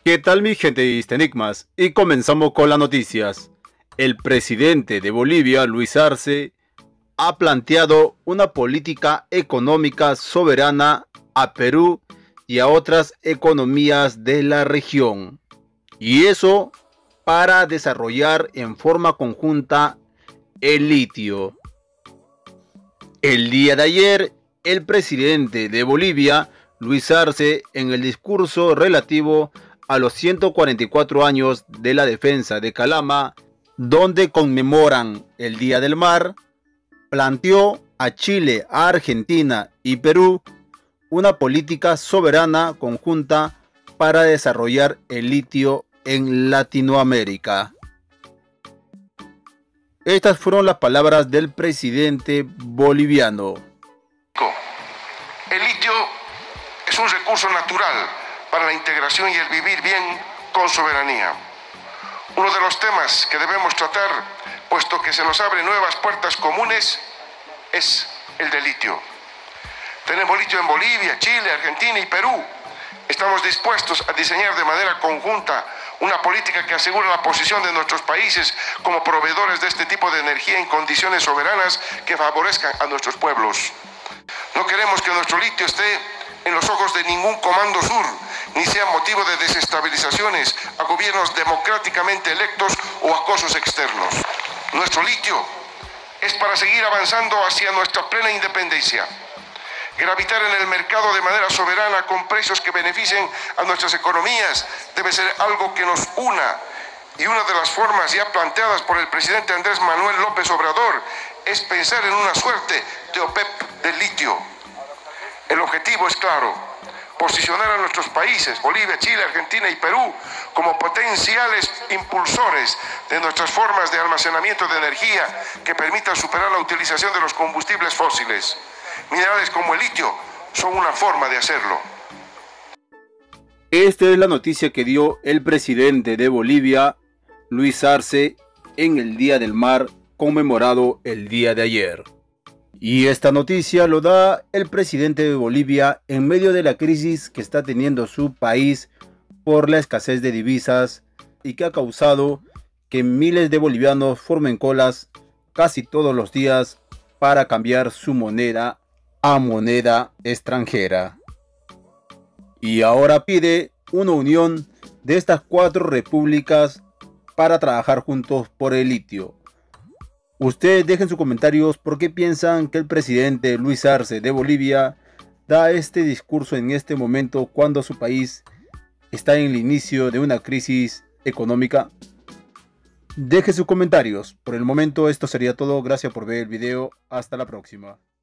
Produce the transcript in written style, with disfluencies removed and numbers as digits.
¿Qué tal mi gente de Enigmas? Y comenzamos con las noticias. El presidente de Bolivia, Luis Arce, ha planteado una política económica soberana a Perú y a otras economías de la región. Y eso para desarrollar en forma conjunta el litio. El día de ayer, el presidente de Bolivia, Luis Arce, en el discurso relativo a los 144 años de la defensa de Calama, donde conmemoran el Día del Mar, planteó a Chile, a Argentina y Perú una política soberana conjunta para desarrollar el litio en Latinoamérica. Estas fueron las palabras del presidente boliviano. El litio es un recurso natural para la integración y el vivir bien con soberanía. Uno de los temas que debemos tratar, puesto que se nos abren nuevas puertas comunes, es el del litio. Tenemos litio en Bolivia, Chile, Argentina y Perú. Estamos dispuestos a diseñar de manera conjunta una política que asegure la posición de nuestros países como proveedores de este tipo de energía en condiciones soberanas que favorezcan a nuestros pueblos. No queremos que nuestro litio esté en los ojos de ningún comando sur, ni sea motivo de desestabilizaciones a gobiernos democráticamente electos o acosos externos. Nuestro litio es para seguir avanzando hacia nuestra plena independencia. Gravitar en el mercado de manera soberana con precios que beneficien a nuestras economías debe ser algo que nos una. Y una de las formas ya planteadas por el presidente Andrés Manuel López Obrador es pensar en una suerte de OPEP del litio. El objetivo es claro: posicionar a nuestros países, Bolivia, Chile, Argentina y Perú, como potenciales impulsores de nuestras formas de almacenamiento de energía que permitan superar la utilización de los combustibles fósiles. Minerales como el litio son una forma de hacerlo. Esta es la noticia que dio el presidente de Bolivia, Luis Arce, en el Día del Mar, conmemorado el día de ayer. Y esta noticia lo da el presidente de Bolivia en medio de la crisis que está teniendo su país por la escasez de divisas y que ha causado que miles de bolivianos formen colas casi todos los días para cambiar su moneda a moneda extranjera. Y ahora pide una unión de estas 4 repúblicas para trabajar juntos por el litio. Ustedes dejen sus comentarios por qué piensan que el presidente Luis Arce de Bolivia da este discurso en este momento cuando su país está en el inicio de una crisis económica. Dejen sus comentarios. Por el momento esto sería todo. Gracias por ver el video. Hasta la próxima.